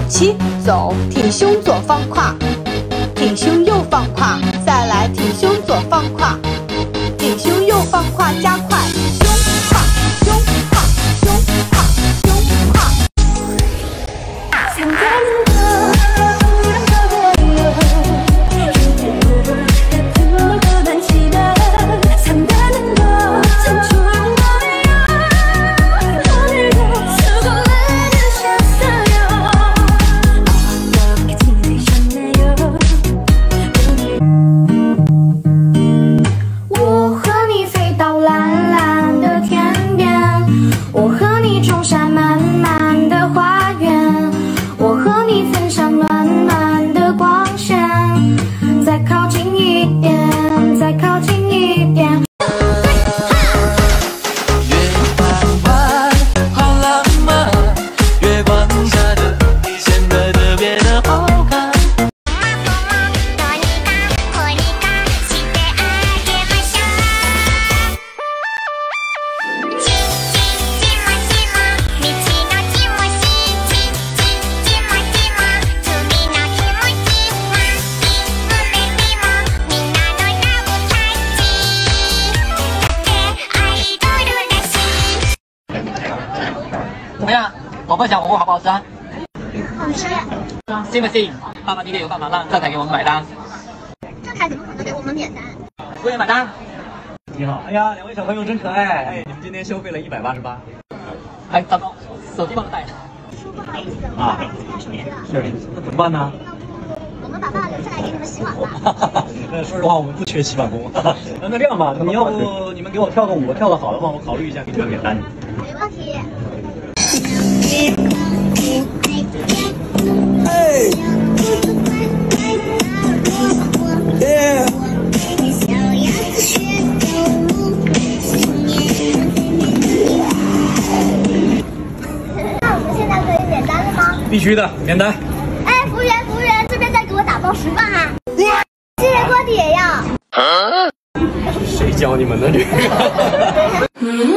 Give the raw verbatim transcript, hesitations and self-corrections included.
七，走，挺胸左放胯，挺胸右放胯，再来挺胸左放胯，挺胸右放胯，加快，胸胯胸胯胸胯胸胯。 怎么样，宝贝小火锅好不好吃啊？ 好吃。 信不信？爸爸今天有办法让太太给我们买单。 这还怎么可能给我们免单？ 服务员买单。 你好，哎呀，两位小朋友真可爱。哎，你们今天消费了一百八十八。 哎，糟糕，手机忘了带。 说不好意思的，我啊， 看手机了。 是，那怎么办呢？ 我们把爸爸留下来给你们洗碗吧。 呃，说实话，我们不缺洗碗工。那那这样吧，你要不你们给我跳个舞，跳得好的话，我考虑一下给你们免单。 没问题。 Hey, yeah. 那我们现在可以免单了吗？ 必须的，免单。 哎，服务员，服务员，这边再给我打包十份哈。谢谢锅底也要。 谁教你们的这个？